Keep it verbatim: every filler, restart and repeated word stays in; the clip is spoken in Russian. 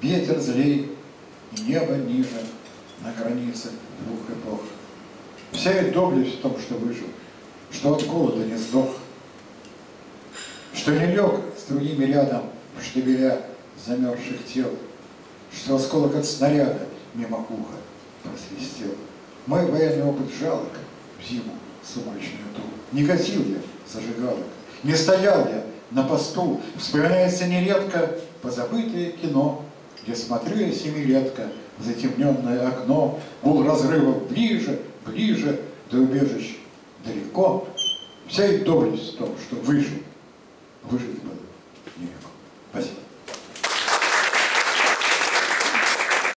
ветер злей и небо ниже на границе двух эпох. Вся их доблесть в том, что выжил, что от голода не сдох, что не лег с другими рядом в штабеля замерзших тел, что осколок от снаряда мимо уха просвистел. Мой военный опыт жалок в зиму сумрачную ту. Не гасил я зажигалок, не стоял я на посту. Вспоминается нередко позабытое кино, где смотрю я семилетка в затемненное окно, гул разрывов ближе, ближе, до убежищ далеко. Вся их доблесть в том, что выжил, выжил